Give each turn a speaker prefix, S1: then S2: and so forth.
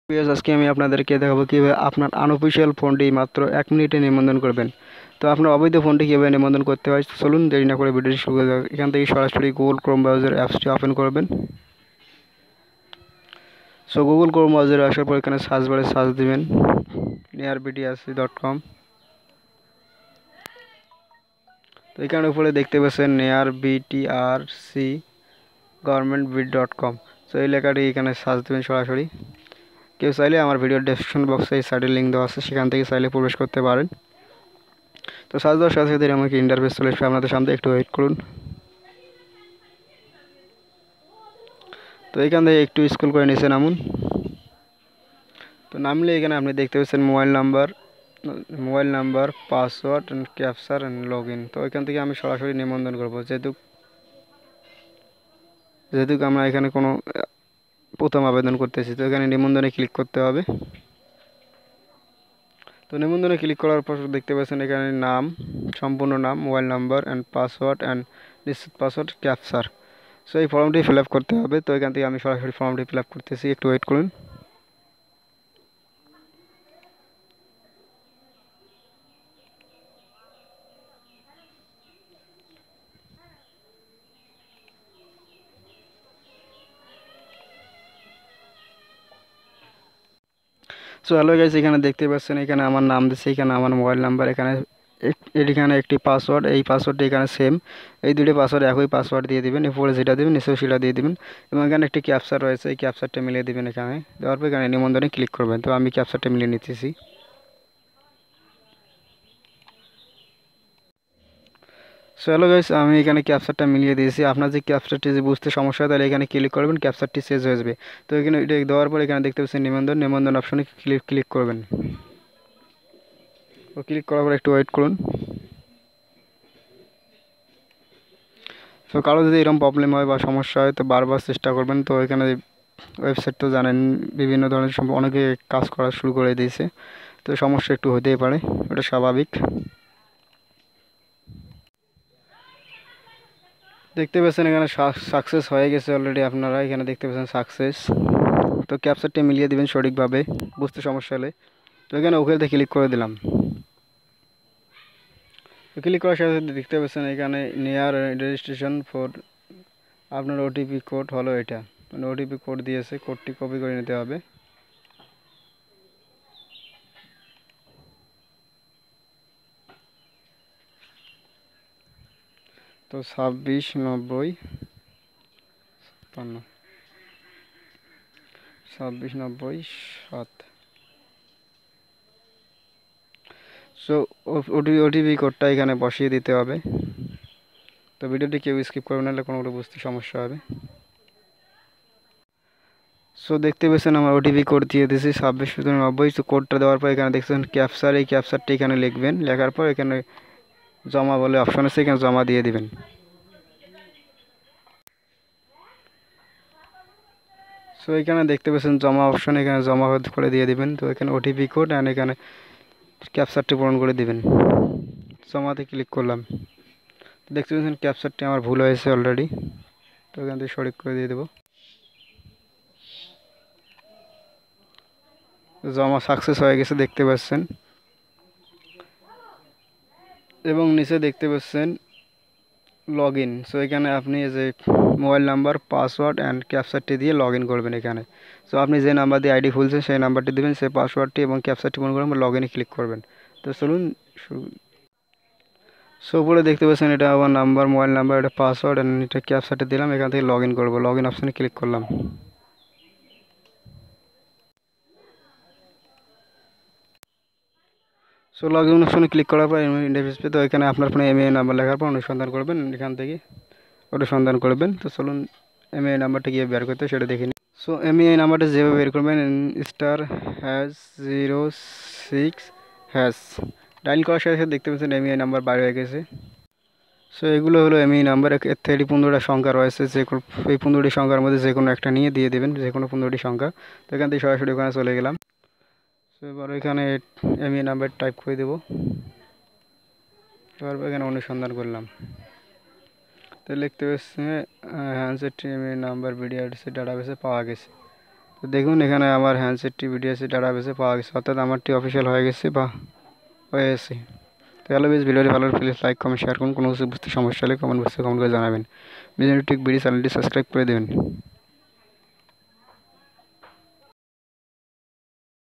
S1: Viewers, আজকে আমি আপনাদেরকে দেখাবো কিভাবে আপনার আনঅফিসিয়াল ফোনটি মাত্র 1 মিনিটে নিবন্ধন করবেন। তো আপনার অবৈধ ফোনটি কীভাবে নিবন্ধন করতে হয় চলুন দেরি না করে ভিডিওটি শুরু করা যাক। এখান থেকে সরাসরি গুগল ক্রোম ব্রাউজার অ্যাপসটি ওপেন করবেন। সো গুগল ক্রোম ব্রাউজারে আসার পর এখানে সার্চ বারে সার্চ দিবেন nearbtrc.com। তো এখানে উপরে দেখতে পাচ্ছেন nearbtrc governmentbid.com। সো এই লেখাটি এখানে সার্চ দেবেন সরাসরি। কেউ চাইলে আমার ভিডিওর ডেসক্রিপশন বক্সে এই সাইটের লিঙ্ক দেওয়া আছে, সেখান থেকে চাইলে প্রবেশ করতে পারেন। তো সার্চ দেওয়ার সাথে সাথে আমাকে ইন্টারফেস চলে আসবে আপনাদের সামনে, একটু ওয়েট করুন। তো এখান থেকে একটু স্ক্রল করে নিচে নামুন। তো নামলে এখানে আপনি দেখতে পাচ্ছেন mobile number password and captcha and log in. তো এখান থেকে আমি সরাসরি নিবন্ধন করবো, যেহেতু আমরা এখানে কোনো প্রথম আবেদন করতেছি। তো এখানে নিবন্ধনে ক্লিক করতে হবে। তো নিবন্ধনে ক্লিক করার পর দেখতে পাচ্ছেন এখানে নাম, সম্পূর্ণ নাম, mobile number and password and নিশ্চিত পাসওয়ার্ড ক্যাপচার। সো এই ফর্মটি ফিল আপ করতে হবে। তো এখান থেকে আমি সরাসরি ফর্মটি ফিল আপ করতেছি, একটু ওয়েট করুন। সো হ্যালো গাইস, এখানে দেখতে পাচ্ছেন এখানে আমার নাম দিচ্ছে, এখানে আমার মোবাইল নাম্বার, এখানে এখানে একটি পাসওয়ার্ড, এই পাসওয়ার্ডটি এখানে সেম। এই দুটি পাসওয়ার্ড একই পাসওয়ার্ড দিয়ে দিবেন, উপরে যেটা দেবেন নিচেও সেটা দিয়ে দিবেন। এবং এখানে একটি ক্যাপচার রয়েছে, এই ক্যাপচারটা মিলিয়ে দিবেন। এখানে দেওয়ার পর এখানে নিবন্ধনে ক্লিক করবেন। তো আমি ক্যাপচারটা মিলিয়ে নিতেছি। সো হ্যালো গাইস, আমি এখানে ক্যাপচারটা মিলিয়ে দিয়েছি। আপনার যে ক্যাপচারটি যে বুঝতে সমস্যা হয় তাহলে এখানে ক্লিক করবেন, ক্যাপচারটি চেঞ্জ হয়ে যাবে। তো এখানে এটা দেওয়ার পর এখানে দেখতে পাচ্ছেন নিবন্ধন অপশনে ক্লিক করবেন। তো ক্লিক করার পর একটু ওয়েট করুন। তো কারো যদি এরকম প্রবলেম হয় বা সমস্যা হয় তো বারবার চেষ্টা করবেন। তো এখানে ওয়েবসাইট তো জানেন বিভিন্ন ধরনের অনেকে কাজ করা শুরু করে দিয়েছে, তো সমস্যা একটু হতেই পারে, ওটা স্বাভাবিক। দেখতে পাচ্ছেন এখানে সাকসেস হয়ে গেছে অলরেডি, আপনারা এখানে দেখতে পাচ্ছেন সাকসেস। তো ক্যাপচারটি মিলিয়ে দিবেন সঠিকভাবে, বুঝতে সমস্যা হলে। তো এখানে ওকেতে ক্লিক করে দিলাম। তো ক্লিক করার সাথে সাথে দেখতে পাচ্ছেন এখানে নিয়ার রেজিস্ট্রেশন ফর আপনার ওটিপি কোড হলো এটা, মানে ওটিপি কোড দিয়েছে, কোডটি কপি করে নিতে হবে। তো 2690 5690 7। সো ওটিপি কোডটা এখানে বসিয়ে দিতে হবে। তো ভিডিওটি কেউ স্কিপ করবে না, কোনো বুঝতে সমস্যা হবে। সো দেখতে পেয়েছেন আমার ওটিপি কোড দিয়ে দিয়েছি 2690। তো কোডটা দেওয়ার পর এখানে দেখছেন ক্যাপচার, এই ক্যাপচারটি এখানে লিখবেন, লেখার পর এখানে জমা বলে অপশন আছে, এখানে জমা দিয়ে দিবেন। সো এখানে দেখতে পাচ্ছেন জমা অপশন, এখানে জমা করে দিয়ে দিবেন। তো এখানে ওটিপি কোড অ্যান্ড এখানে ক্যাপচারটি পূরণ করে দিবেন। জমাতে ক্লিক করলাম। দেখতে পাচ্ছেন ক্যাপচারটি আমার ভুল হয়েছে অলরেডি, তো এখান থেকে সঠিক করে দিয়ে দেবো। জমা সাকসেস হয়ে গেছে দেখতে পাচ্ছেন, এবং নিচে দেখতে পাচ্ছেন লগ ইন। সো এখানে আপনি যে মোবাইল নাম্বার, পাসওয়ার্ড অ্যান্ড ক্যাপচারটি দিয়ে লগ ইন করবেন এখানে। সো আপনি যে নাম্বার দিয়ে আইডি খুলছেন সেই নাম্বারটি দেবেন, সেই পাসওয়ার্ডটি এবং ক্যাপচারটি পূরণ করবেন, লগ ইনে ক্লিক করবেন। তো চলুন। সো উপরে দেখতে পাচ্ছেন এটা আমার নাম্বার, মোবাইল নাম্বার, এটা পাসওয়ার্ড অ্যান্ড এটা ক্যাপচারটি দিলাম। এখান থেকে লগ ইন করবো, লগ ইন অপশানে ক্লিক করলাম। সো লগ ইন অপশনে ক্লিক করার পর ইন্টারফেস পে, তো এখানে আপনার ফোনে এমএআই নাম্বার লেখার পর অনুসন্ধান করবেন, এখান থেকে অনুসন্ধান করবেন। তো চলুন এমএআই নাম্বারটা গিয়ে বের করতে সেটা দেখে নিই। সো এমএআই নাম্বারটা যেভাবে বের করবেন *#06# ডায়াল করার সাথে সাথে দেখতে পাচ্ছেন এমএআই নাম্বার বাইরে হয়ে গেছে। সো এগুলো হলো এমএআই নাম্বার, এর থেকে 15টা সংখ্যা রয়েছে, এই 15টি সংখ্যার মধ্যে যে কোনো একটা নিয়ে দিয়ে দেবেন, যে কোনো 15টি সংখ্যা। তো এখান থেকে সরাসরি ওখানে চলে গেলাম। সো এবার এখানে এমএআই নাম্বার টাইপ করে দেবো, এবার এখানে অনুসন্ধান করলাম। তো লিখতে পাচ্ছি হ্যান্ডসেট এমএআই নাম্বার বিডিআরসি ডাটাবেসে পাওয়া গেছে। তো দেখুন এখানে আমার হ্যান্ডসেটটি বিডিএসি ডাটাবেসে পাওয়া গেছে, অর্থাৎ আমারটি অফিসিয়াল হয়ে গেছে বা হয়ে গেছে। তো হ্যালো বেশ, ভিডিওটি ভালো প্লিজ লাইক কমেন্ট শেয়ার করুন। কোনো কিছু বুঝতে সমস্যা হলে কমেন্ট বক্সে কমেন্ট করে জানাবেন। ভিডিওটি ঠিক ভিডিও চ্যানেলটি সাবস্ক্রাইব করে দেবেন।